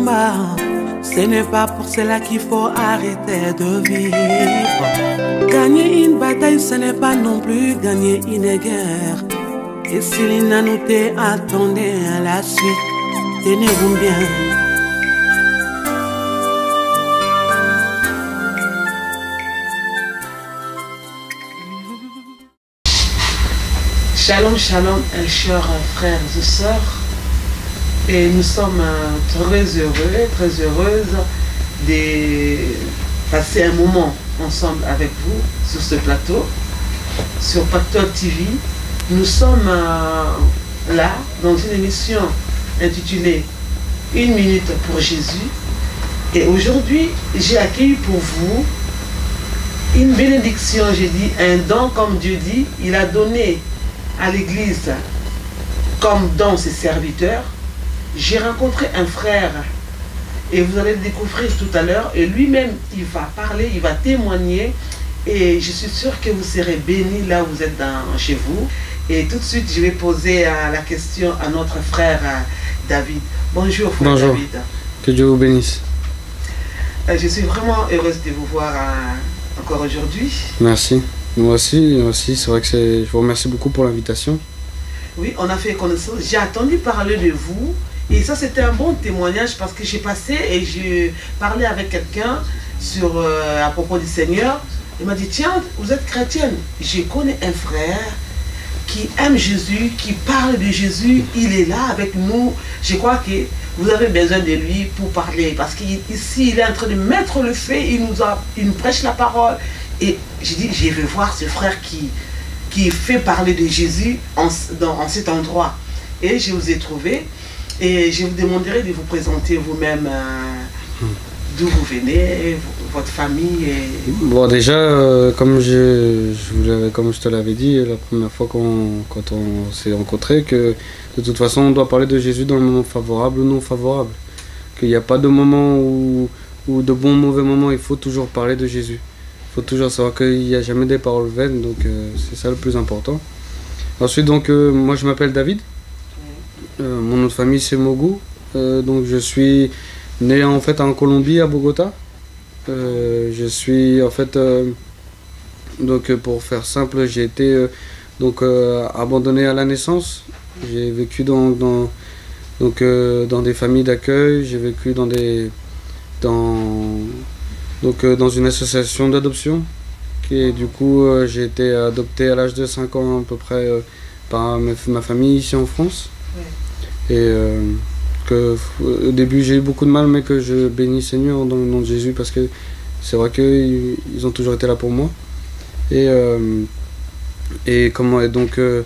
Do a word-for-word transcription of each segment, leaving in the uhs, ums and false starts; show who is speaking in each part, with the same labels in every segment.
Speaker 1: combat. Ce n'est pas pour cela qu'il faut arrêter de vivre. Gagner une bataille, ce n'est pas non plus gagner une guerre. Et si l'inanité attendait à la suite, tenez-vous bien. Shalom, shalom, chers frères et sœurs. Et nous sommes très heureux, très heureuses de passer un moment ensemble avec vous sur ce plateau, sur Pactole T V. Nous sommes là dans une émission intitulée Une minute pour Jésus. Et aujourd'hui, j'ai accueilli pour vous une bénédiction, j'ai dit, un don comme Dieu dit. Il a donné à l'Église comme don ses serviteurs. J'ai rencontré un frère et vous allez le découvrir tout à l'heure, et lui-même il va parler, il va témoigner, et je suis sûre que vous serez bénis là où vous êtes dans, chez vous. Et tout de suite je vais poser euh, la question à notre frère euh, David. Bonjour frère.
Speaker 2: Bonjour.
Speaker 1: David.
Speaker 2: Que Dieu vous bénisse.
Speaker 1: Euh, je suis vraiment heureuse de vous voir euh, encore aujourd'hui.
Speaker 2: Merci. Moi aussi, moi aussi, c'est vrai que c'est. Je vous remercie beaucoup pour l'invitation. Oui,
Speaker 1: on a fait connaissance. J'ai entendu parler de vous. Et ça, c'était un bon témoignage parce que j'ai passé et j'ai parlé avec quelqu'un sur euh, à propos du Seigneur. Il m'a dit, tiens, vous êtes chrétienne. Je connais un frère qui aime Jésus, qui parle de Jésus. Il est là avec nous. Je crois que vous avez besoin de lui pour parler. Parce qu'ici, il est en train de mettre le feu. Il nous, a, il nous prêche la parole. Et j'ai dit, je vais voir ce frère qui, qui fait parler de Jésus en, dans, en cet endroit. Et je vous ai trouvé. Et je vous demanderai de vous présenter vous-même, euh, d'où vous venez, votre famille. Et...
Speaker 2: Bon, déjà, euh, comme, je, je comme je te l'avais dit la première fois qu'on, quand on s'est rencontrés, que de toute façon, on doit parler de Jésus dans le moment favorable ou non favorable. Qu'il n'y a pas de moment où, où de bons mauvais moments, il faut toujours parler de Jésus. Il faut toujours savoir qu'il n'y a jamais des paroles vaines, donc euh, c'est ça le plus important. Ensuite, donc, euh, moi je m'appelle David. Euh, mon nom de famille c'est Mogou, euh, donc je suis né en fait en Colombie à Bogota. Euh, je suis en fait, euh, donc pour faire simple, j'ai été euh, donc euh, abandonné à la naissance. J'ai vécu dans, dans, donc, euh, dans des familles d'accueil, j'ai vécu dans, des, dans, donc, euh, dans une association d'adoption. Et du coup euh, j'ai été adopté à l'âge de cinq ans à peu près euh, par ma, ma famille ici en France. Et euh, que, au début j'ai eu beaucoup de mal, mais que je bénis Seigneur dans le nom de Jésus, parce que c'est vrai qu'ils ils ont toujours été là pour moi. Et, euh, et, comment, et donc euh,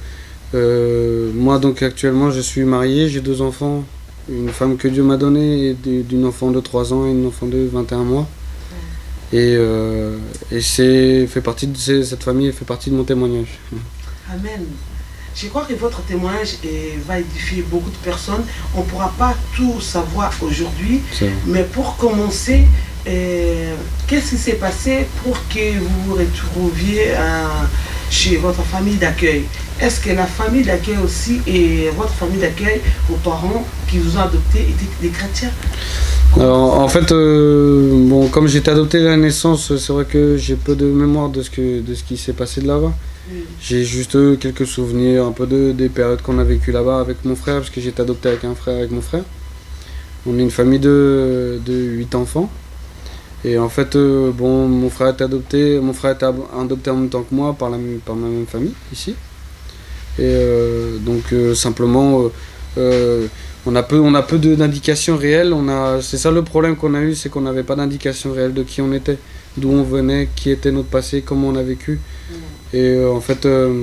Speaker 2: euh, moi donc actuellement je suis marié, j'ai deux enfants, une femme que Dieu m'a donnée, et d'une enfant de trois ans et une enfant de vingt et un mois. Et, euh, et c'est fait partie de cette famille, fait partie de mon témoignage.
Speaker 1: Amen. Je crois que votre témoignage est, va édifier beaucoup de personnes. On ne pourra pas tout savoir aujourd'hui, mais pour commencer, euh, qu'est-ce qui s'est passé pour que vous vous retrouviez euh, chez votre famille d'accueil? Est-ce que la famille d'accueil aussi, et votre famille d'accueil, vos parents qui vous ont adopté, étaient des chrétiens?
Speaker 2: Alors, en fait, euh, bon, comme j'étais adopté à la naissance, c'est vrai que j'ai peu de mémoire de ce, que, de ce qui s'est passé de là-bas. J'ai juste quelques souvenirs un peu de, des périodes qu'on a vécues là-bas avec mon frère, parce que j'étais adopté avec un frère, avec mon frère. On est une famille de, de huit enfants. Et en fait, euh, bon, mon frère est adopté, mon frère est adopté en même temps que moi par, la, par ma même famille, ici. Et euh, donc, euh, simplement, euh, euh, on a peu, on a peu d'indications réelles. C'est ça le problème qu'on a eu, c'est qu'on n'avait pas d'indications réelles de qui on était, d'où on venait, qui était notre passé, comment on a vécu. Et euh, en fait, euh,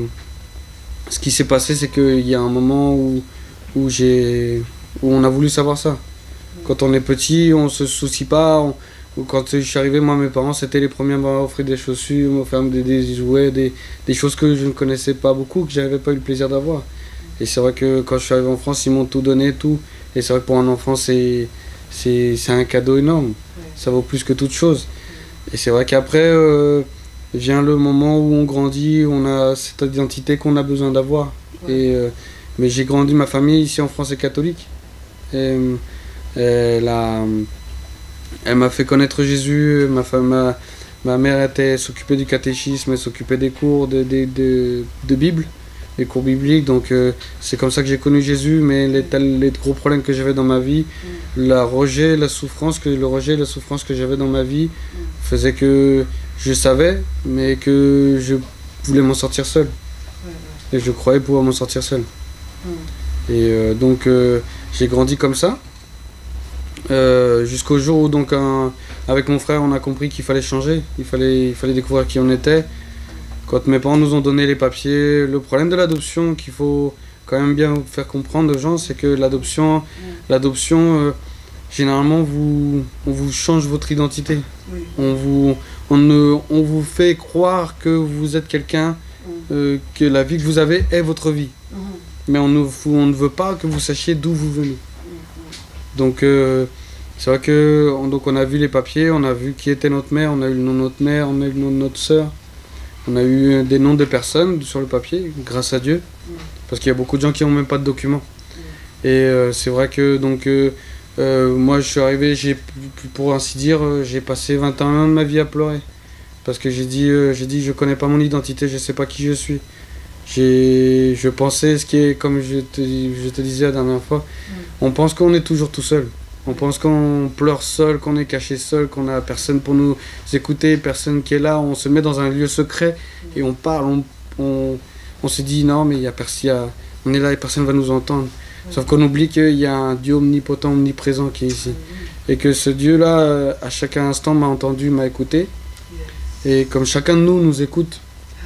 Speaker 2: ce qui s'est passé, c'est qu'il y a un moment où, où, j'ai, où on a voulu savoir ça. Quand on est petit, on ne se soucie pas. On, quand je suis arrivé, moi, mes parents, c'était les premiers à m'offrir des chaussures, m'offrir des, des jouets, des, des choses que je ne connaissais pas beaucoup, que je n'avais pas eu le plaisir d'avoir. Et c'est vrai que quand je suis arrivé en France, ils m'ont tout donné, tout. Et c'est vrai que pour un enfant, c'est un cadeau énorme. Ça vaut plus que toute chose. Et c'est vrai qu'après... Euh, vient le moment où on grandit, on a cette identité qu'on a besoin d'avoir. Ouais. Et euh, mais j'ai grandi, ma famille ici en France est catholique. Et, Elle a, elle m'a fait connaître Jésus. Ma femme, ma, ma mère était s'occupait du catéchisme, elle s'occupait des cours de, de, de, de Bible, les cours bibliques. Donc euh, c'est comme ça que j'ai connu Jésus. Mais les, les gros problèmes que j'avais dans ma vie, mm. la rejet, la souffrance, que le rejet, la souffrance que j'avais dans ma vie, mm. faisait que je savais, mais que je voulais m'en sortir seul. Ouais, ouais. Et je croyais pouvoir m'en sortir seul. Mm. Et euh, donc euh, j'ai grandi comme ça. Euh, jusqu'au jour où donc un, avec mon frère on a compris qu'il fallait changer, il fallait, il fallait découvrir qui on était. Quand mes parents nous ont donné les papiers, le problème de l'adoption qu'il faut quand même bien faire comprendre aux gens, c'est que l'adoption, l'adoption euh, généralement vous, on vous change votre identité. Oui. On, vous, on, ne, on vous fait croire que vous êtes quelqu'un, euh, que la vie que vous avez est votre vie. Mm. Mais on ne, on ne veut pas que vous sachiez d'où vous venez. Donc euh, c'est vrai que on, donc on a vu les papiers, on a vu qui était notre mère, on a eu le nom de notre mère, on a eu le nom de notre sœur, on a eu des noms de personnes sur le papier, grâce à Dieu, mmh. parce qu'il y a beaucoup de gens qui n'ont même pas de documents. Mmh. Et euh, c'est vrai que donc euh, euh, moi je suis arrivé, j'ai pour ainsi dire, j'ai passé vingt et un ans de ma vie à pleurer, parce que j'ai dit, euh, j'ai dit je connais pas mon identité, je sais pas qui je suis. J'ai, je pensais, ce qui est, comme je te, je te disais la dernière fois, mmh. on pense qu'on est toujours tout seul. On pense qu'on pleure seul, qu'on est caché seul, qu'on n'a personne pour nous écouter, personne qui est là. On se met dans un lieu secret et on parle. On, on, on se dit non, mais il y a personne, on est là et personne ne va nous entendre. Mmh. Sauf qu'on oublie qu'il y a un Dieu omnipotent, omniprésent qui est ici. Mmh. Et que ce Dieu-là, à chaque instant, m'a entendu, m'a écouté. Yes. Et comme chacun de nous nous écoute.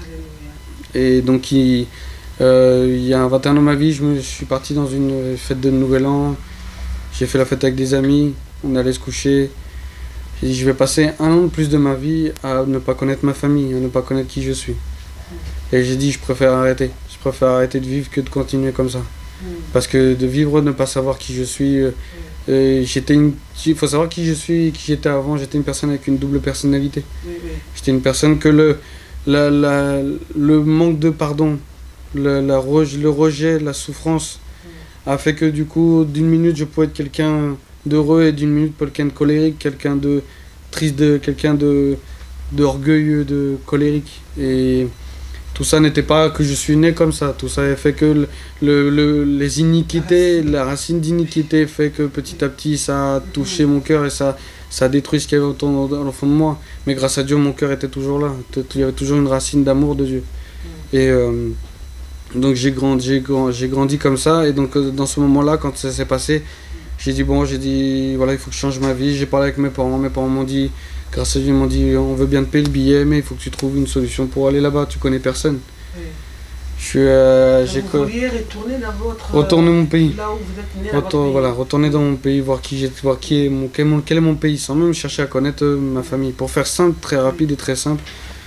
Speaker 2: Et donc il, euh, il y a vingt et un ans de ma vie, je, me, je suis parti dans une fête de Nouvel An. J'ai fait la fête avec des amis, on allait se coucher. J'ai dit je vais passer un an de plus de ma vie à ne pas connaître ma famille, à ne pas connaître qui je suis. Et j'ai dit je préfère arrêter. Je préfère arrêter de vivre que de continuer comme ça. Parce que de vivre, ne pas savoir qui je suis. Euh, j'étais une, il faut savoir qui je suis, qui j'étais avant. J'étais une personne avec une double personnalité. J'étais une personne que le... La, la, le manque de pardon, le, la, le rejet, la souffrance a fait que du coup, d'une minute, je pouvais être quelqu'un d'heureux et d'une minute, quelqu'un de colérique, quelqu'un de triste, de, quelqu'un de, de orgueilleux, de colérique. Et tout ça n'était pas que je suis né comme ça. Tout ça a fait que le, le, le, les iniquités, la racine d'iniquité fait que petit à petit, ça a touché mon cœur et ça... ça détruit ce qu'il y avait au, au fond de moi. Mais grâce à Dieu, mon cœur était toujours là. Il y avait toujours une racine d'amour de Dieu. Mmh. Et euh, donc j'ai grandi, j'ai grandi comme ça. Et donc dans ce moment-là, quand ça s'est passé, j'ai dit, bon, j'ai dit, voilà, il faut que je change ma vie. J'ai parlé avec mes parents. Mes parents m'ont dit, grâce à Dieu, ils m'ont dit, on veut bien te payer le billet, mais il faut que tu trouves une solution pour aller là-bas. Tu connais personne. Mmh. Je suis, euh, j'ai
Speaker 1: vous vouliez retourner dans votre...
Speaker 2: Retourner mon pays.
Speaker 1: Là où vous êtes né,
Speaker 2: Retour,
Speaker 1: pays.
Speaker 2: Voilà, retourner dans mon pays, voir qui j'ai, voir qui est mon, quel, mon, quel est mon pays, sans même chercher à connaître euh, ma famille. Pour faire simple, très rapide et très simple,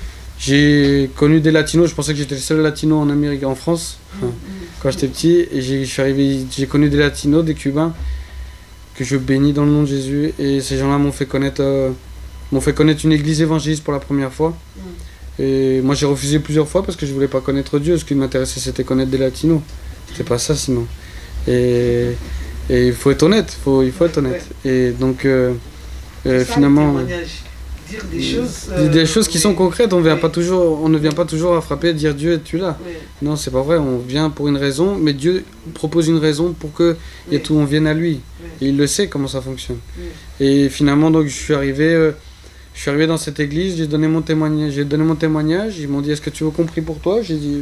Speaker 2: j'ai connu des latinos. Je pensais que j'étais le seul latino en Amérique, en France, mmh, quand j'étais petit. Et j'ai, je suis arrivé, j'ai connu des latinos, des cubains, que je bénis dans le nom de Jésus. Et ces gens-là m'ont fait connaître, euh, m'ont fait connaître une église évangéliste pour la première fois. Mmh. Et moi j'ai refusé plusieurs fois parce que je voulais pas connaître Dieu. Ce qui m'intéressait c'était connaître des latinos. C'était pas ça sinon. Et, et il faut être honnête, faut, il faut être honnête. Et donc euh, euh, finalement...
Speaker 1: Dire des choses,
Speaker 2: euh, des choses qui oui. sont concrètes. On, vient oui. pas toujours, on ne vient pas toujours à frapper et dire Dieu es-tu là. Oui. Non, c'est pas vrai. On vient pour une raison, mais Dieu propose une raison pour que oui. et tout, on vienne à lui. Oui. Et il le sait comment ça fonctionne. Oui. Et finalement donc je suis arrivé... Euh, Je suis arrivé dans cette église, j'ai donné mon témoignage, j'ai donné mon témoignage, ils m'ont dit est-ce que tu veux compris pour toi? J'ai dit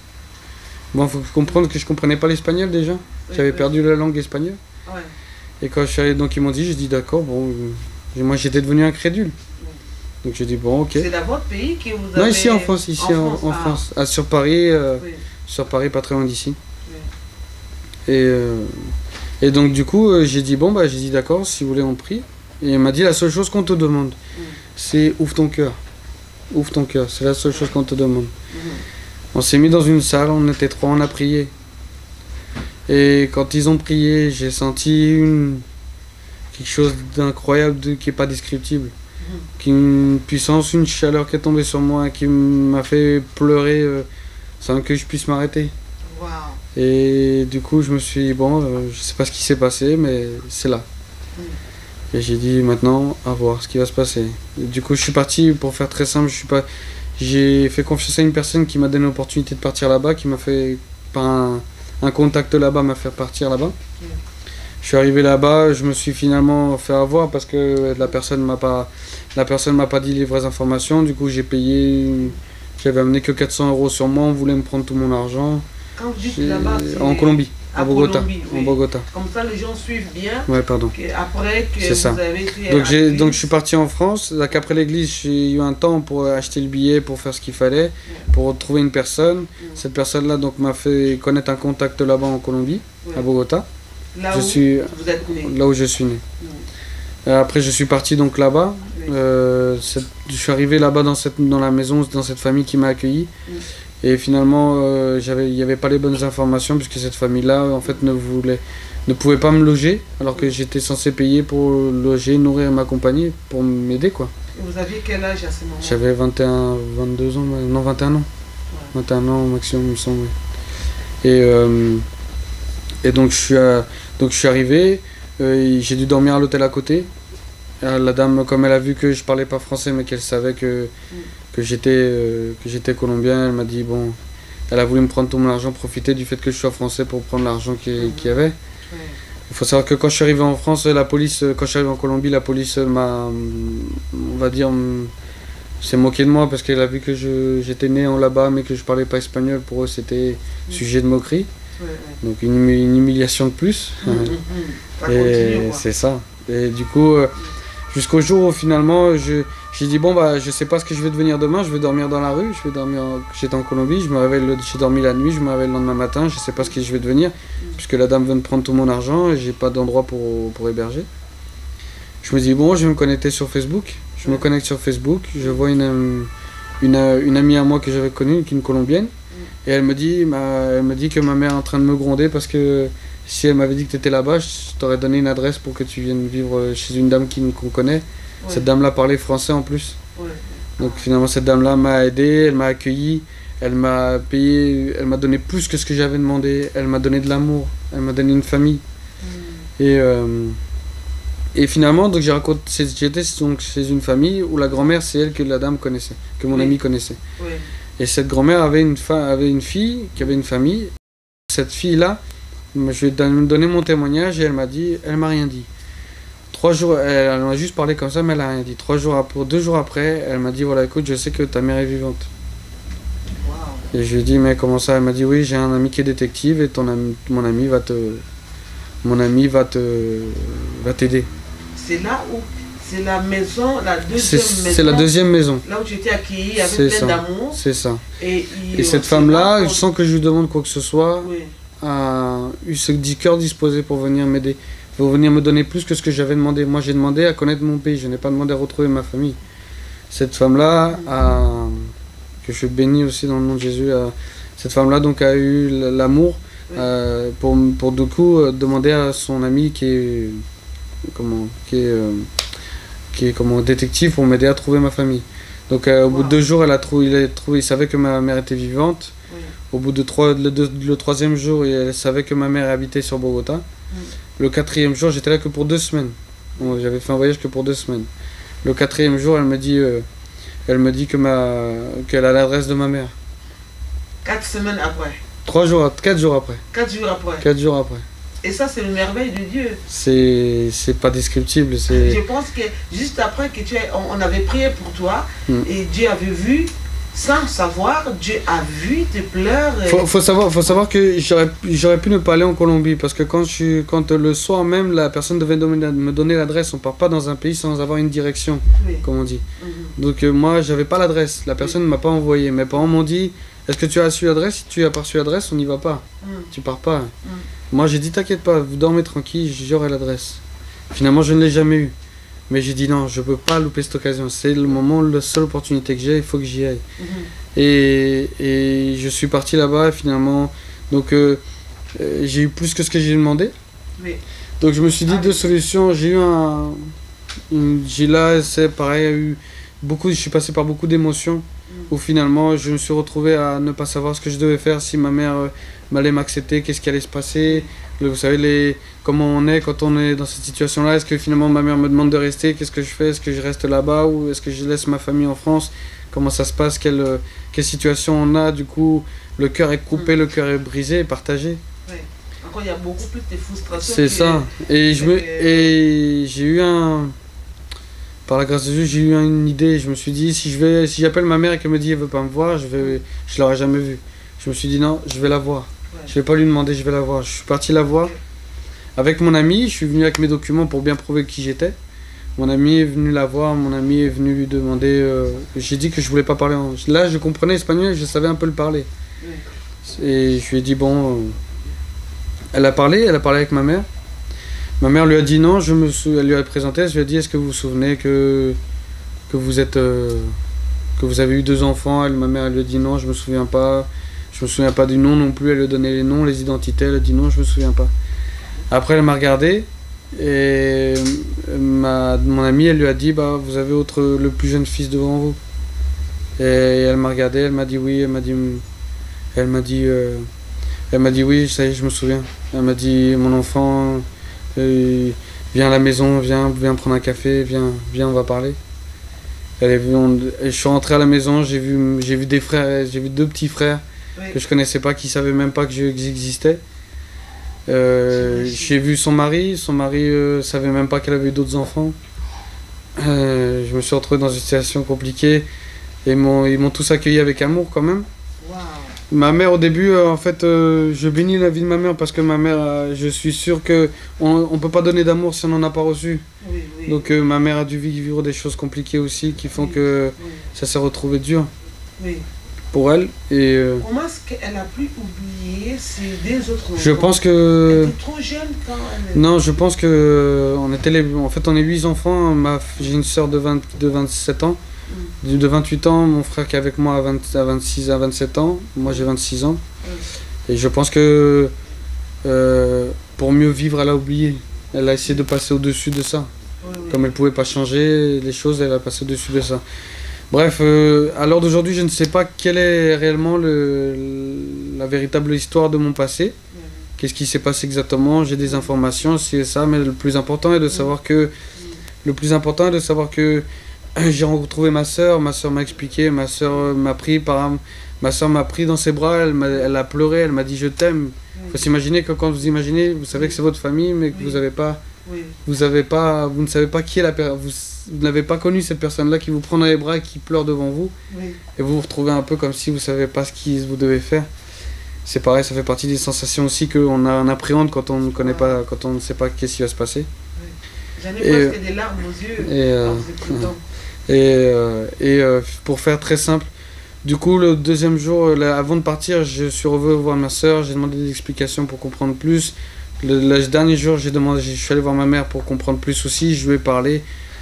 Speaker 2: bon, il faut comprendre que je comprenais pas l'espagnol déjà, oui, j'avais oui. perdu la langue espagnole. Ouais. Et quand je suis arrivé, donc ils m'ont dit, j'ai dit d'accord, bon, moi j'étais devenu incrédule. Oui. Donc j'ai dit bon, ok.
Speaker 1: C'est dans votre pays que vous avez...
Speaker 2: Non, ici en France, ici en, en, France, en ah. France, ah, sur Paris, euh, oui. sur Paris, pas très loin d'ici. Oui. Et euh, et donc du coup euh, j'ai dit bon bah j'ai dit d'accord, si vous voulez on prie. Et il m'a dit la seule chose qu'on te demande. Mm. C'est ouvre ton cœur, ouvre ton cœur, c'est la seule chose qu'on te demande. Mmh. On s'est mis dans une salle, on était trois, on a prié. Et quand ils ont prié, j'ai senti une... quelque chose d'incroyable, de... qui n'est pas descriptible. Mmh. Une puissance, une chaleur qui est tombée sur moi, qui m'a fait pleurer euh, sans que je puisse m'arrêter. Wow. Et du coup, je me suis dit, bon, euh, je ne sais pas ce qui s'est passé, mais c'est là. Et j'ai dit maintenant, à voir ce qui va se passer. Et du coup, je suis parti, pour faire très simple, je suis pas... j'ai fait confiance à une personne qui m'a donné l'opportunité de partir là-bas, qui m'a fait, par un, un contact là-bas, m'a fait partir là-bas. Mm. Je suis arrivé là-bas, je me suis finalement fait avoir parce que la personne m'a pas, la personne m'a pas dit les vraies informations. Du coup, j'ai payé, j'avais amené que quatre cents euros sur moi, on voulait me prendre tout mon argent.
Speaker 1: Quand vous dites là-bas,
Speaker 2: en Colombie. À Bogota,
Speaker 1: Colombie, oui.
Speaker 2: en Bogota.
Speaker 1: Comme ça, les gens suivent bien.
Speaker 2: Ouais, pardon.
Speaker 1: Après que vous
Speaker 2: ça.
Speaker 1: avez été
Speaker 2: donc, j'ai, donc je suis parti en France. Donc, après l'église, j'ai eu un temps pour acheter le billet, pour faire ce qu'il fallait, ouais. pour trouver une personne. Ouais. Cette personne-là donc m'a fait connaître un contact là-bas en Colombie, ouais. à Bogota.
Speaker 1: Là
Speaker 2: je
Speaker 1: où
Speaker 2: suis,
Speaker 1: vous êtes né.
Speaker 2: Là où je suis né. Ouais. Après, je suis parti donc là-bas. Ouais. Euh, cette, je suis arrivé là-bas dans, cette, dans la maison, dans cette famille qui m'a accueilli. Ouais. Et finalement, euh, il n'y avait pas les bonnes informations puisque cette famille-là, en fait, ne voulait, ne pouvait pas me loger alors que j'étais censé payer pour loger, nourrir et m'accompagner, pour m'aider, quoi.
Speaker 1: Et vous aviez quel âge à ce moment?
Speaker 2: J'avais vingt et un, vingt-deux ans, non vingt et un ans. Ouais. vingt et un ans au maximum, il me semble. Et, euh, et donc, je suis, à, donc je suis arrivé, euh, j'ai dû dormir à l'hôtel à côté. La dame, comme elle a vu que je parlais pas français mais qu'elle savait que, mm. que j'étais euh, que j'étais colombien, elle m'a dit bon, elle a voulu me prendre tout mon argent, profiter du fait que je sois français pour prendre l'argent qu'il mm. qu'il y avait. Il ouais. faut savoir que quand je suis arrivé en France, la police, quand je suis arrivé en Colombie, la police m'a, on va dire, s'est moquée de moi parce qu'elle a vu que je, j'étais né en là-bas mais que je parlais pas espagnol. Pour eux, c'était mm. sujet de moquerie. Ouais, ouais. Donc une, une humiliation de plus. Mm, mm, mm. Et c'est ça. Et du coup. Euh, Jusqu'au jour où finalement, je, j'ai dit bon bah je sais pas ce que je vais devenir demain, je vais dormir dans la rue, je vais dormir, j'étais en Colombie, je me réveille, j'ai dormi la nuit, je me réveille le lendemain matin, je sais pas ce que je vais devenir, puisque la dame vient de prendre tout mon argent et j'ai pas d'endroit pour, pour héberger. Je me dis bon, je vais me connecter sur Facebook, je me connecte sur Facebook, je vois une, une, une amie à moi que j'avais connue, qui est une Colombienne, et elle me dit, ma, elle me dit que ma mère est en train de me gronder parce que si elle m'avait dit que tu étais là-bas, je t'aurais donné une adresse pour que tu viennes vivre chez une dame qui, qu'on connaît. Ouais. Cette dame-là parlait français en plus. Ouais. Donc finalement, cette dame-là m'a aidé, elle m'a accueilli, elle m'a payé, elle m'a donné plus que ce que j'avais demandé, elle m'a donné de l'amour, elle m'a donné une famille. Mm. Et, euh, et finalement, donc j'ai raconté, j'étais donc chez une famille où la grand-mère, c'est elle que la dame connaissait, que mon oui. ami connaissait. Oui. Et cette grand-mère avait une, fa- avait une fille qui avait une famille. Cette fille-là, je lui ai donné mon témoignage et elle m'a dit, elle m'a rien dit. Trois jours, elle, elle m'a juste parlé comme ça, mais elle a rien dit. Trois jours après, deux jours après, elle m'a dit, voilà, écoute, je sais que ta mère est vivante. Wow. Et je lui ai dit, mais comment ça? Elle m'a dit, oui, j'ai un ami qui est détective et ton ami, mon ami va te, mon ami va te, va t'aider.
Speaker 1: C'est là où, c'est la maison, la deuxième
Speaker 2: c'est,
Speaker 1: maison.
Speaker 2: C'est la deuxième maison.
Speaker 1: Là où tu étais accueilli avec
Speaker 2: c'est
Speaker 1: plein
Speaker 2: ça.
Speaker 1: d'amour.
Speaker 2: C'est ça.
Speaker 1: Et,
Speaker 2: et cette femme-là, sans que je lui demande quoi que ce soit. Oui. A eu ce cœur disposé pour venir m'aider, pour venir me donner plus que ce que j'avais demandé. Moi, j'ai demandé à connaître mon pays, je n'ai pas demandé à retrouver ma famille. Cette femme-là, a, que je bénis aussi dans le nom de Jésus, a, cette femme-là donc a eu l'amour oui. euh, pour, pour du coup euh, demander à son ami qui est, comment, qui est, euh, qui est comment, détective pour m'aider à trouver ma famille. Donc euh, au wow. bout de deux jours, elle a trouvé, il, a trouvé, il savait que ma mère était vivante. Oui. Au bout de trois, le, de, le troisième jour, elle savait que ma mère habitait sur Bogota. Oui. Le quatrième jour, j'étais là que pour deux semaines. Bon, j'avais fait un voyage que pour deux semaines. Le quatrième jour, elle me dit, euh, elle me dit que ma, qu'elle a l'adresse de ma mère.
Speaker 1: Quatre semaines après.
Speaker 2: Trois jours, quatre jours après.
Speaker 1: Quatre jours après.
Speaker 2: Quatre jours après.
Speaker 1: Et ça, c'est une merveille de Dieu.
Speaker 2: C'est, c'est pas descriptible. C'est...
Speaker 1: Je pense que juste après que tu es, on, on avait prié pour toi mm. et Dieu avait vu. Sans savoir, Dieu a vu tes pleurs. Et...
Speaker 2: Faut, faut savoir, faut savoir que j'aurais, j'aurais pu ne pas aller en Colombie parce que quand, je, quand le soir même, la personne devait donner, me donner l'adresse. On part pas dans un pays sans avoir une direction, oui. comme on dit. Mm-hmm. Donc euh, moi, j'avais pas l'adresse. La personne ne oui. m'a pas envoyé. Mes parents m'ont dit, est-ce que tu as su l'adresse? Si tu as pas su l'adresse, on n'y va pas. Mm. Tu pars pas. Mm. Moi, j'ai dit, t'inquiète pas, vous dormez tranquille, j'aurai l'adresse. Finalement, je ne l'ai jamais eu. Mais j'ai dit non, je peux pas louper cette occasion. C'est le moment, la seule opportunité que j'ai, il faut que j'y aille. Mm-hmm. Et, et je suis parti là-bas, finalement. Donc, euh, euh, j'ai eu plus que ce que j'ai demandé. Oui. Donc, je me suis dit ah, deux oui. solutions. J'ai eu un. Une, j'ai là, c'est pareil, eu beaucoup, je suis passé par beaucoup d'émotions. Mm. Où finalement, je me suis retrouvé à ne pas savoir ce que je devais faire, si ma mère euh, m'allait m'accepter, qu'est-ce qui allait se passer. Le- Vous savez les, comment on est quand on est dans cette situation-là. Est-ce que finalement ma mère me demande de rester? Qu'est-ce que je fais? Est-ce que je reste là-bas ou est-ce que je laisse ma famille en France? Comment ça se passe? Quelle, euh, quelle situation on a? Du coup, le cœur est coupé,
Speaker 1: Mm.
Speaker 2: le cœur est brisé et partagé.
Speaker 1: Ouais. Encore, il y a beaucoup plus de frustration.
Speaker 2: C'est
Speaker 1: qui
Speaker 2: ça. Et je me,
Speaker 1: est-
Speaker 2: et j'ai eu un, par la grâce de Dieu, j'ai eu une idée. Je me suis dit, si je vais, si j'appelle ma mère et qu'elle me dit elle veut pas me voir, je vais, je l'aurais jamais vue. Je me suis dit non, je vais la voir.
Speaker 1: Ouais.
Speaker 2: Je vais pas lui demander, je vais la voir. Je suis parti la voir avec mon ami. Je suis venu avec mes documents pour bien prouver qui j'étais. Mon ami est venu la voir. Mon ami est venu lui demander. euh, J'ai dit que je voulais pas parler. En... Là, je comprenais espagnol, je savais un peu le parler.
Speaker 1: Ouais.
Speaker 2: Et je lui ai dit bon. euh, Elle a parlé, elle a parlé avec ma mère. Ma mère lui a dit non. Je me sou... Elle lui a présenté. Je lui ai dit est-ce que vous vous souvenez que que vous êtes euh, que vous avez eu deux enfants. Elle, ma mère, elle lui a dit non, je me souviens pas. Je me souviens pas du nom non plus. Elle lui a donné les noms, les identités. Elle a dit non, je me souviens pas. Après, elle m'a regardé et ma, mon amie, elle lui a dit bah vous avez autre, le plus jeune fils devant vous. Et elle m'a regardé, elle m'a dit oui, elle m'a dit elle m'a dit euh, elle m'a dit oui, ça y est, je me souviens. Elle m'a dit mon enfant, euh, viens à la maison, viens, viens prendre un café, viens, viens, on va parler. Elle est venue, on- et je suis rentré à la maison, j'ai vu, j'ai vu des frères, j'ai vu deux petits frères
Speaker 1: Ouais.
Speaker 2: que je connaissais pas, qui savaient même pas que j'existais. Euh, j'ai vu son mari, son mari euh, savait même pas qu'elle avait eu d'autres enfants. Euh, je me suis retrouvé dans une situation compliquée et ils m'ont, ils m'ont tous accueilli avec amour quand même.
Speaker 1: Waouh.
Speaker 2: Ma mère au début, euh, en fait, euh, je bénis la vie de ma mère parce que ma mère, euh, je suis sûr que on, on peut pas donner d'amour si on n'en a pas reçu.
Speaker 1: Oui, oui.
Speaker 2: Donc euh, ma mère a dû vivre des choses compliquées aussi qui font que
Speaker 1: Oui.
Speaker 2: ça s'est retrouvé dur
Speaker 1: Oui.
Speaker 2: pour elle. Et euh,
Speaker 1: Comment est-ce qu'elle a pu oublier ces deux autres enfants?
Speaker 2: je pense
Speaker 1: Elle
Speaker 2: que
Speaker 1: était trop jeune quand elle...
Speaker 2: non, je pense que euh, on était les, en fait, on est huit enfants. Ma, j'ai une sœur de vingt, de vingt-sept ans,
Speaker 1: Mm.
Speaker 2: de vingt-huit ans. Mon frère qui est avec moi à, vingt, à vingt-six, à vingt-sept ans. Moi j'ai vingt-six ans. Et je pense que euh, pour mieux vivre, elle a oublié. Elle a essayé de passer au-dessus de ça.
Speaker 1: Oui, oui.
Speaker 2: Comme elle pouvait pas changer les choses, elle a passé au-dessus de ça. Bref, euh, à l'heure d'aujourd'hui, je ne sais pas quelle est réellement le, la véritable histoire de mon passé.
Speaker 1: Oui,
Speaker 2: Qu'est-ce qui s'est passé exactement? J'ai des informations, c'est ça, mais le plus important est de savoir que le plus important est de savoir que j'ai retrouvé ma sœur. Ma sœur m'a expliqué, ma sœur m'a pris par, ma sœur m'a pris dans ses bras. Elle, m'a- elle a pleuré, elle m'a dit je t'aime.
Speaker 1: oui.
Speaker 2: Faut s'imaginer que quand vous imaginez, vous savez que c'est votre famille, mais que
Speaker 1: Oui.
Speaker 2: vous avez pas,
Speaker 1: Oui,
Speaker 2: vous avez pas, vous ne savez pas qui est la personne. Vous, vous n'avez pas connu cette personne-là qui vous prend dans les bras et qui pleure devant vous.
Speaker 1: oui.
Speaker 2: Et vous vous retrouvez un peu comme si vous savez pas ce que vous devez faire. C'est pareil, ça fait partie des sensations aussi qu'on a, on appréhende quand on ne connaît pas, quand on ne sait pas qu'est-ce qui va se passer.
Speaker 1: J'en ai
Speaker 2: Et,
Speaker 1: presque des larmes aux yeux
Speaker 2: Et, euh,
Speaker 1: en vous écoutant.
Speaker 2: et, euh, et euh, pour faire très simple, du coup, le deuxième jour, euh, là, avant de partir, je suis revenu voir ma soeur, j'ai demandé des explications pour comprendre plus. Le, le dernier jour, j'ai demandé, je suis allé voir ma mère pour comprendre plus aussi, je lui ai parlé.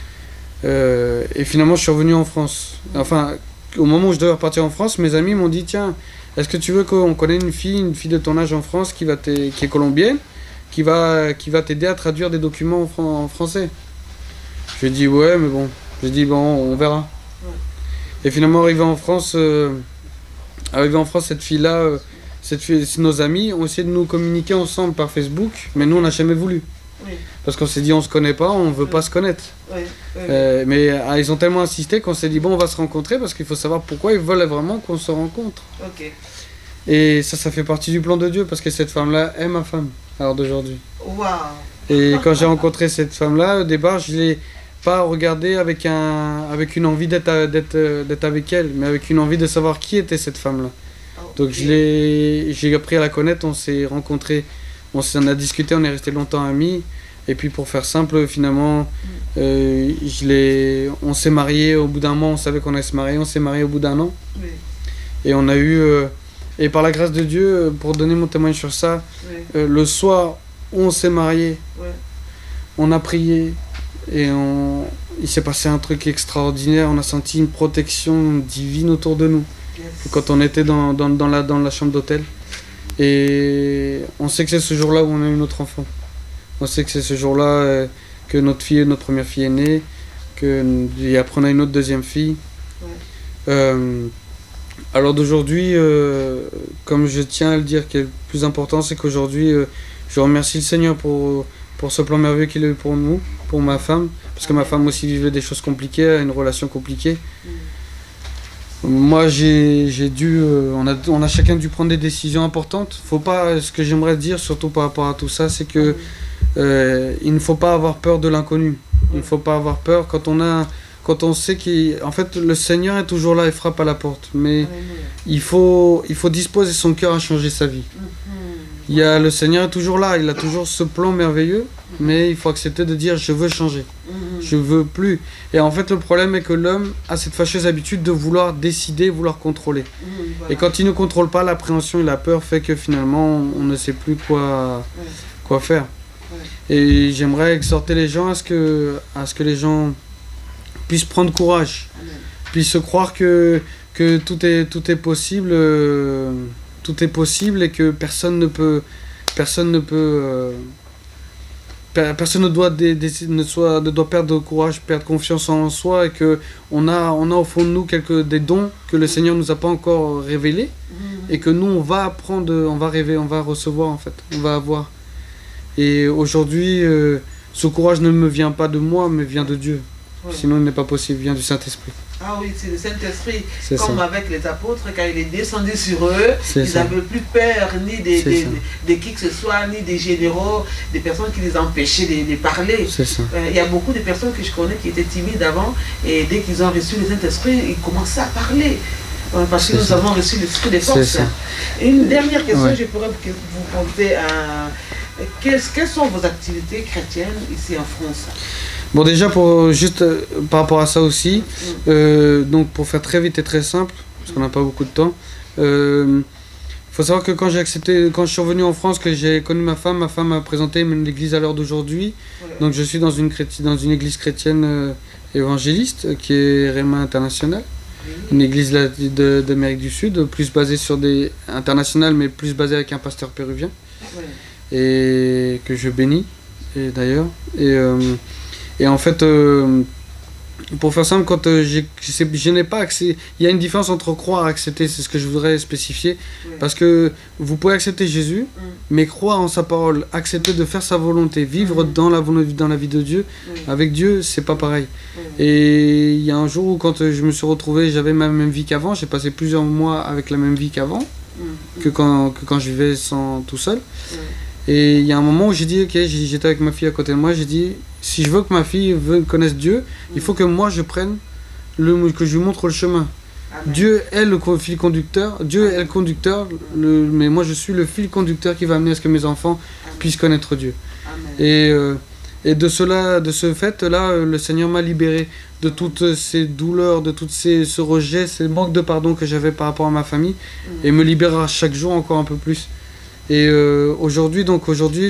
Speaker 2: Euh, et finalement, je suis revenu en France. Enfin, au moment où je devais repartir en France, mes amis m'ont dit, tiens, est-ce que tu veux qu'on connaisse une fille, une fille de ton âge en France qui, va t'aider- qui est colombienne, qui va, qui va t'aider à traduire des documents en, fran- en français? Je lui ai dit, ouais, mais bon. J'ai dit, bon, on verra. Et finalement, arrivé en France, euh, arrivé en France, cette fille-là, euh, cette fille, nos amis ont essayé de nous communiquer ensemble par Facebook, mais nous, on n'a jamais voulu.
Speaker 1: Oui,
Speaker 2: Parce qu'on s'est dit, on se connaît pas, on veut pas se connaître.
Speaker 1: oui, oui.
Speaker 2: Euh, mais ah, ils ont tellement insisté qu'on s'est dit, bon, on va se rencontrer parce qu'il faut savoir pourquoi ils veulent vraiment qu'on se rencontre.
Speaker 1: Ok.
Speaker 2: Et ça, ça fait partie du plan de Dieu parce que cette femme-là est ma femme, à l'heure d'aujourd'hui.
Speaker 1: Waouh.
Speaker 2: Et quand j'ai rencontré cette femme-là, au départ, je l'ai pas regardée avec, un, avec une envie d'être à- d'être, euh, d'être avec elle, mais avec une envie de savoir qui était cette femme-là. Donc je l'ai, j'ai appris à la connaître, on s'est rencontrés, on s'en a discuté, on est resté longtemps amis. Et puis pour faire simple, finalement, euh, je l'ai, on s'est mariés au bout d'un mois, on savait qu'on allait se marier, on s'est mariés au bout d'un an.
Speaker 1: Oui,
Speaker 2: Et on a eu, euh, et par la grâce de Dieu, euh, pour donner mon témoignage sur ça,
Speaker 1: oui,
Speaker 2: euh, le soir où on s'est mariés,
Speaker 1: oui.
Speaker 2: on a prié et on, il s'est passé un truc extraordinaire, on a senti une protection divine autour de nous.
Speaker 1: Yes.
Speaker 2: Quand on était dans, dans, dans, la, dans la chambre d'hôtel. Et on sait que c'est ce jour-là où on a eu notre enfant. On sait que c'est ce jour-là euh, que notre fille, notre première fille est née, que, et après on a une autre deuxième fille.
Speaker 1: Ouais.
Speaker 2: Euh, alors d'aujourd'hui, euh, comme je tiens à le dire, que le plus important, c'est qu'aujourd'hui, euh, Je remercie le Seigneur pour, pour ce plan merveilleux qu'il a eu pour nous, pour ma femme, parce que ma femme aussi vivait des choses compliquées, a une relation compliquée. Mm. Moi, j'ai dû, euh, on, a, on a chacun dû prendre des décisions importantes. Faut pas, ce que j'aimerais dire, surtout par rapport à tout ça, c'est que mm. euh, il ne faut pas avoir peur de l'inconnu. Il ne faut pas avoir peur quand on a... Quand on sait qu'en fait le Seigneur est toujours là et frappe à la porte, mais il faut, il faut disposer son cœur à changer sa vie. Il y a, le Seigneur est toujours là, il a toujours ce plan merveilleux, mais il faut accepter de dire je veux changer, je veux plus. Et en fait le problème est que l'homme a cette fâcheuse habitude de vouloir décider, vouloir contrôler. Et quand il ne contrôle pas, l'appréhension et la peur fait que finalement on ne sait plus quoi, quoi faire. Et j'aimerais exhorter les gens à ce que, à ce que les gens puissent prendre courage, Amen. Puissent croire que, que tout est, tout est possible, euh, tout est possible et que personne ne peut, personne ne peut, euh, per, personne ne doit, dé, dé, ne, soit, ne doit perdre courage, perdre confiance en soi et que on a, on a au fond de nous quelques des dons que le Seigneur nous a pas encore révélés mm-hmm. et que nous on va apprendre, on va rêver, on va recevoir en fait, on va avoir. Et aujourd'hui, euh, ce courage ne me vient pas de moi, mais vient de Dieu. Oui. Sinon, il n'est pas possible, il vient du Saint-Esprit.
Speaker 1: Ah oui, c'est le Saint-Esprit. Comme ça. Avec les apôtres, quand il est descendu sur eux, ils n'avaient plus peur ni de, de, de, de qui que ce soit, ni des généraux, des personnes qui les empêchaient de, de parler. Euh, il y a beaucoup de personnes que je connais qui étaient timides avant, et dès qu'ils ont reçu le Saint-Esprit, ils commençaient à parler. Parce que nous ça. avons reçu l'Esprit de force. Et une dernière question, ouais. je pourrais vous poser à... Quelles, quelles sont vos activités chrétiennes ici en France?
Speaker 2: Bon, déjà, pour, juste euh, par rapport à ça aussi, mm. euh, donc pour faire très vite et très simple, parce qu'on n'a pas beaucoup de temps, il euh, faut savoir que quand j'ai accepté, quand je suis revenu en France, que j'ai connu ma femme, ma femme m'a présenté l'église à l'heure d'aujourd'hui. Ouais. Donc je suis dans une, dans une église chrétienne euh, évangéliste, qui est Réma International, oui. Une église d'Amérique du Sud, plus basée sur des internationales, mais plus basée avec un pasteur péruvien, ouais. et que je bénis, et d'ailleurs. Et, euh, Et en fait, euh, pour faire simple, quand euh, je n'ai pas accès, il y a une différence entre croire et accepter, c'est ce que je voudrais spécifier. Oui. Parce que vous pouvez accepter Jésus, mm. mais croire en sa parole, accepter de faire sa volonté, vivre mm. dans, la, dans la vie de Dieu, oui. avec Dieu, c'est pas pareil. Oui. Et il y a un jour où quand je me suis retrouvé, j'avais ma même vie qu'avant, j'ai passé plusieurs mois avec la même vie qu'avant, mm. que, quand, que quand je vivais sans, tout seul. Oui. Et il y a un moment où j'ai dit, ok, j'étais avec ma fille à côté de moi, j'ai dit, si je veux que ma fille veut, connaisse Dieu, mmh. il faut que moi je prenne, le, que je lui montre le chemin. Amen. Dieu est le fil conducteur, Dieu Amen. Est le conducteur, le, mais moi je suis le fil conducteur qui va amener à ce que mes enfants Amen. Puissent connaître Dieu. Amen. Et, euh, et de, cela, de ce fait-là, le Seigneur m'a libéré de toutes ces douleurs, de tout ces, ce rejet, ce manque de pardon que j'avais par rapport à ma famille, mmh. et me libérera chaque jour encore un peu plus. Et euh, aujourd'hui, donc aujourd'hui,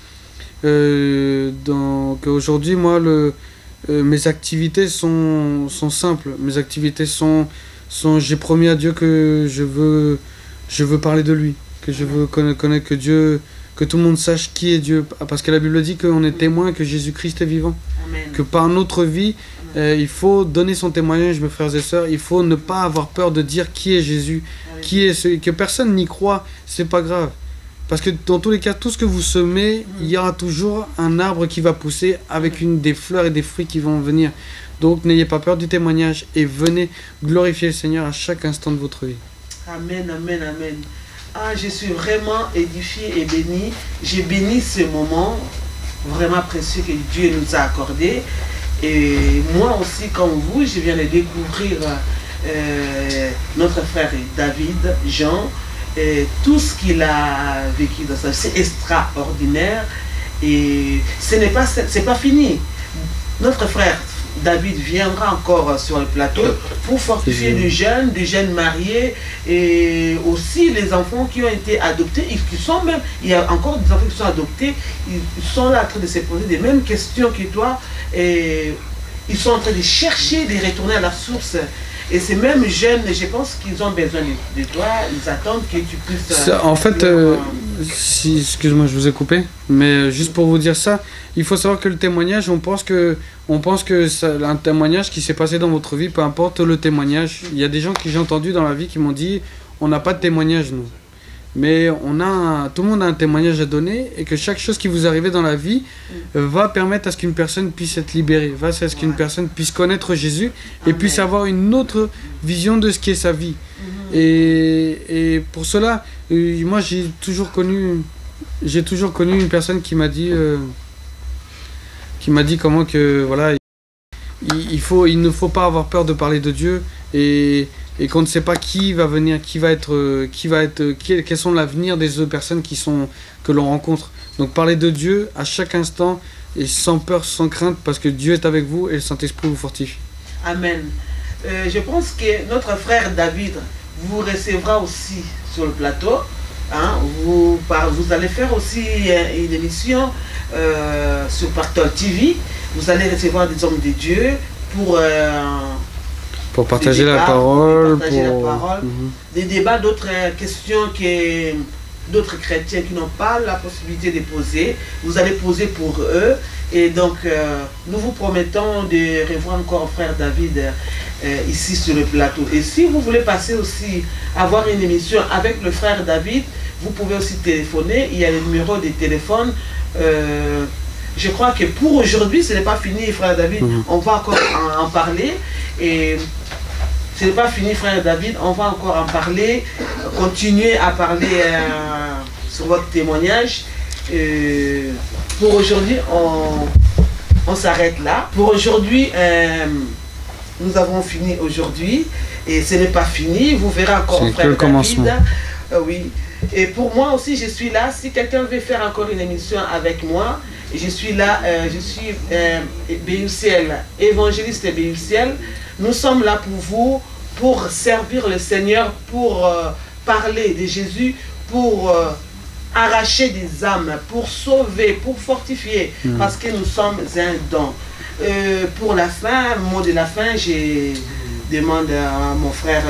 Speaker 2: euh, donc aujourd'hui, moi, le, euh, mes activités sont, sont simples. Mes activités sont, sont j'ai promis à Dieu que je veux, je veux parler de lui, que je veux connaître, connaître que Dieu, que tout le monde sache qui est Dieu, parce que la Bible dit qu'on est témoin que Jésus-Christ est vivant, Amen. Que par notre vie, euh, il faut donner son témoignage, mes frères et sœurs. Il faut ne pas avoir peur de dire qui est Jésus, Amen. Qui est ce, que personne n'y croit, c'est pas grave. Parce que dans tous les cas, tout ce que vous semez, il y aura toujours un arbre qui va pousser avec une, des fleurs et des fruits qui vont venir. Donc n'ayez pas peur du témoignage et venez glorifier le Seigneur à chaque instant de votre vie.
Speaker 1: Amen, amen, amen. Ah, je suis vraiment édifié et béni. J'ai béni ce moment vraiment précieux que Dieu nous a accordé. Et moi aussi, comme vous, je viens de découvrir euh, notre frère David, Jean. Et tout ce qu'il a vécu dans sa vie, c'est extraordinaire et ce n'est pas, c'est pas fini. Notre frère David viendra encore sur le plateau pour fortifier les jeunes, des jeunes mariés et aussi les enfants qui ont été adoptés et qui sont même, il y a encore des enfants qui sont adoptés, ils sont là en train de se poser des mêmes questions que toi et ils sont en train de chercher, de retourner à la source. Et ces mêmes jeunes, je pense qu'ils ont besoin de, de toi, ils attendent que tu puisses...
Speaker 2: Ça, en fait, euh, si, excuse-moi, je vous ai coupé, mais juste pour vous dire ça, il faut savoir que le témoignage, on pense que, on pense que ça, un témoignage qui s'est passé dans votre vie, peu importe le témoignage, il y a des gens que j'ai entendus dans la vie qui m'ont dit, on n'a pas de témoignage, nous. mais on a un, tout le monde a un témoignage à donner et que chaque chose qui vous arrive dans la vie mm. euh, va permettre à ce qu'une personne puisse être libérée, va à ce qu'une ouais. personne puisse connaître Jésus et Amen. Puisse avoir une autre vision de ce qu'est sa vie. Mm-hmm. Et, et pour cela, euh, moi j'ai toujours connu, j'ai toujours connu une personne qui m'a dit, euh, qui m'a dit comment que voilà, il, il faut, il ne faut pas avoir peur de parler de Dieu et et qu'on ne sait pas qui va venir, qui va être, qui va être, qui, quels sont l'avenir des autres personnes qui sont, que l'on rencontre. Donc parlez de Dieu à chaque instant et sans peur, sans crainte, parce que Dieu est avec vous et le Saint-Esprit vous fortifie.
Speaker 1: Amen. Euh, je pense que notre frère David vous recevra aussi sur le plateau. Hein, vous, vous allez faire aussi une émission euh, sur Pactole T V. Vous allez recevoir des hommes de Dieu pour... Euh,
Speaker 2: Pour partager débats, la parole.
Speaker 1: Pour partager
Speaker 2: pour...
Speaker 1: la parole. Mm-hmm. Des débats, d'autres questions que d'autres chrétiens qui n'ont pas la possibilité de poser. Vous allez poser pour eux. Et donc, euh, nous vous promettons de revoir encore frère David euh, ici sur le plateau. Et si vous voulez passer aussi, avoir une émission avec le frère David, vous pouvez aussi téléphoner. Il y a le numéro de téléphone. Euh, je crois que pour aujourd'hui, ce n'est pas fini, frère David. Mm-hmm. On va encore en, en parler. Et ce n'est pas fini, frère David, on va encore en parler, continuer à parler euh, sur votre témoignage. Euh, pour aujourd'hui, on, on s'arrête là. Pour aujourd'hui, euh, nous avons fini aujourd'hui et ce n'est pas fini. Vous verrez encore, frère David. Euh, oui. Et pour moi aussi, je suis là. Si quelqu'un veut faire encore une émission avec moi, je suis là. Euh, je suis euh, B U C L, évangéliste B U C L. Nous sommes là pour vous, pour servir le Seigneur, pour euh, parler de Jésus, pour euh, arracher des âmes, pour sauver, pour fortifier, mmh. parce que nous sommes un don. Euh, pour la fin, mot de la fin, je demande à mon frère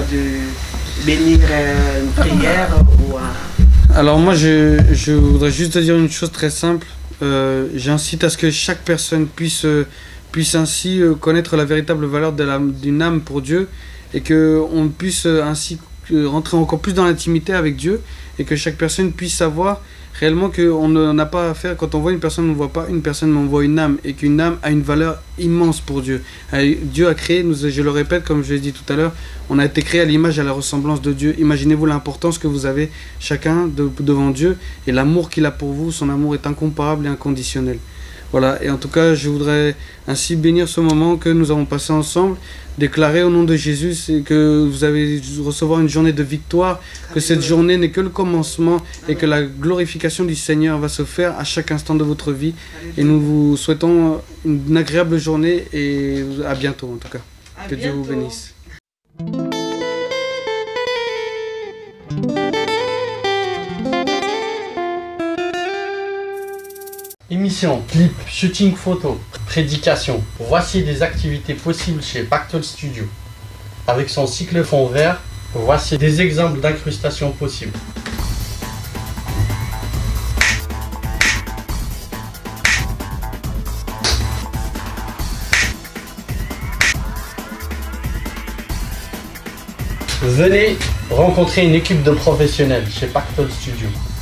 Speaker 1: de bénir euh, une prière. Ou à...
Speaker 2: Alors moi, je, je voudrais juste te dire une chose très simple. Euh, J'incite à ce que chaque personne puisse... Euh, puisse ainsi euh, connaître la véritable valeur d'une âme pour Dieu et qu'on puisse euh, ainsi euh, rentrer encore plus dans l'intimité avec Dieu et que chaque personne puisse savoir réellement qu'on n'a pas à faire, quand on voit une personne, on ne voit pas une personne, mais on voit une âme et qu'une âme a une valeur immense pour Dieu. Et Dieu a créé, nous, je le répète comme je l'ai dit tout à l'heure, on a été créé à l'image et à la ressemblance de Dieu. Imaginez-vous l'importance que vous avez chacun de, devant Dieu et l'amour qu'il a pour vous, son amour est incomparable et inconditionnel. Voilà, et en tout cas, je voudrais ainsi bénir ce moment que nous avons passé ensemble, déclarer au nom de Jésus que vous allez recevoir une journée de victoire, que cette journée n'est que le commencement et que la glorification du Seigneur va se faire à chaque instant de votre vie. Et nous vous souhaitons une agréable journée et à bientôt en tout cas. Que Dieu vous bénisse.
Speaker 3: Émission, clip, shooting photo, prédication. Voici des activités possibles chez Pactole Studio. Avec son cycle fond vert, voici des exemples d'incrustations possibles. Venez rencontrer une équipe de professionnels chez Pactole Studio.